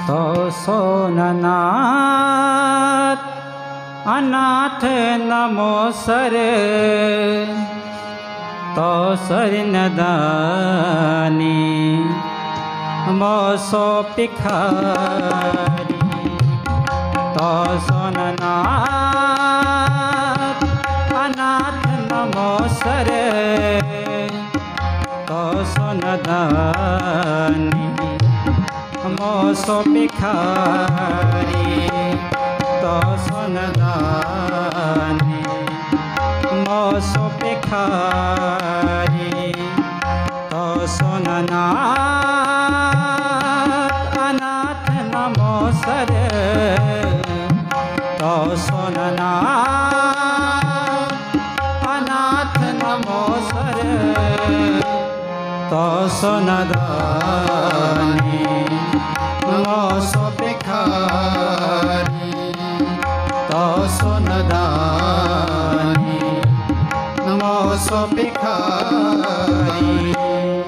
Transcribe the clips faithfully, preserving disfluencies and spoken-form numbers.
तो सोननाथ अनाथ नमो सर तो सरनदानी मोसो पिखारी तो सोननाथ अनाथ नमो सर तो सोनदानी मोसो पिखारी तो सोनदानी मोसो पिखारी तो सोननाथ अनाथ नमो सर तो सोननाथ अनाथ नमो सर तो सोनदानी मोसो पिखारी तो सोनदानी मोसो पिखारी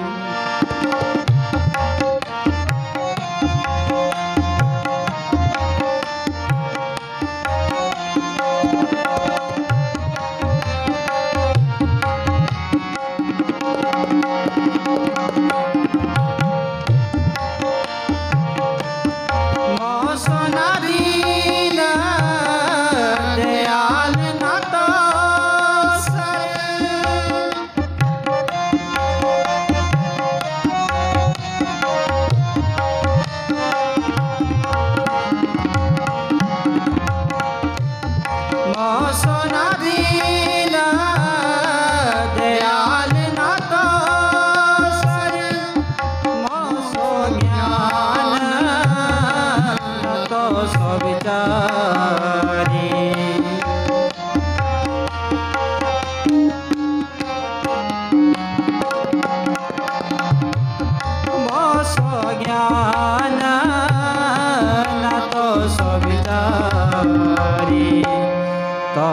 तो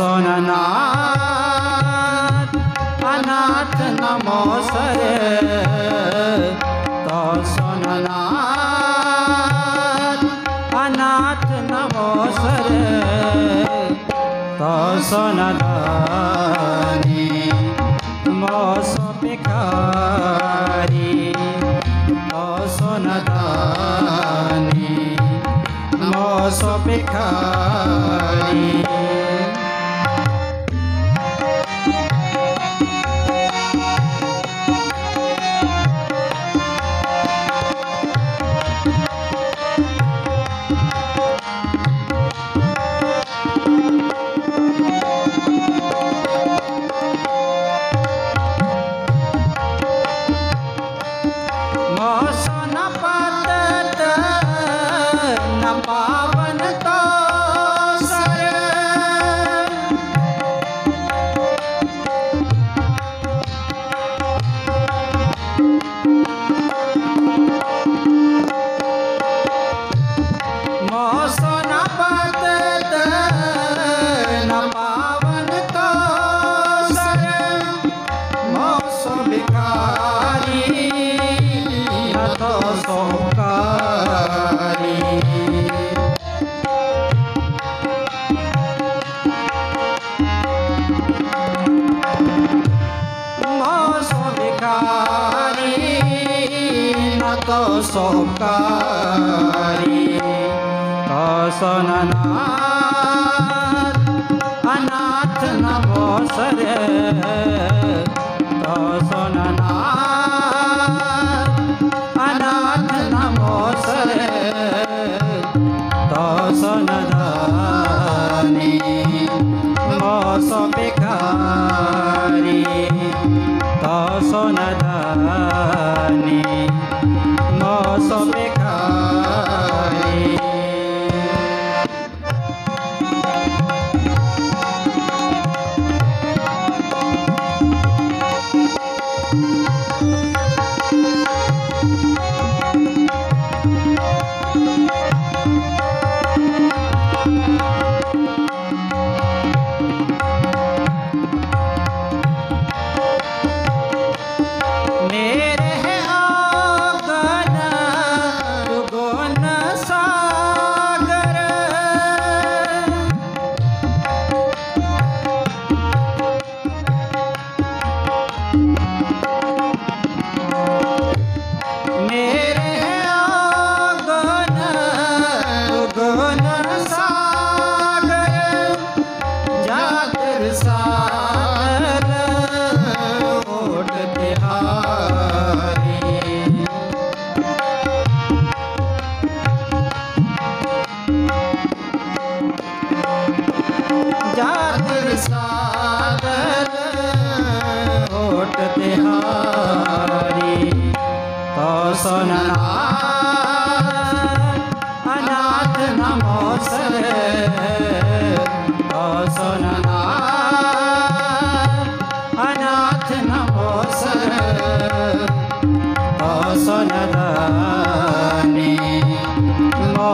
सोननाथ अनाथ नमो सर तो सोननाथ अनाथ नमो सर तो सोनदानी मोसो पिखारी तो सोनदानी मोसो पिखारी तो सोकारी तो सोननाथ अनाथ नमो सर तो सोननाथ अनाथ नमो सर तो सोनदानी मोसो पिखारी तो सोनदानी मोसो पिखारी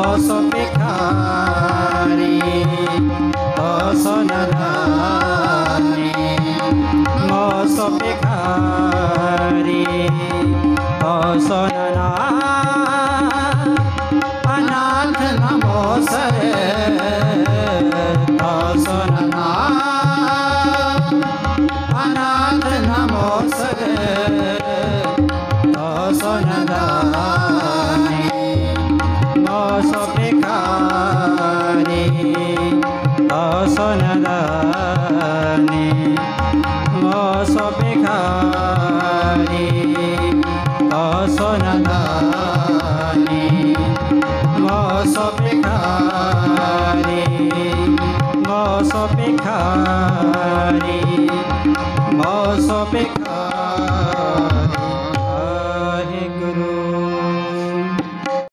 मसपेखारी असनदानी मसपेखारी असनना अनाथ नमो सरे असनना अनाथ नमो सरे असनदानी मसपेखारी असनदानी मसपेखारी असनदानी मसपेखारी मसपेखारी मसपेखारी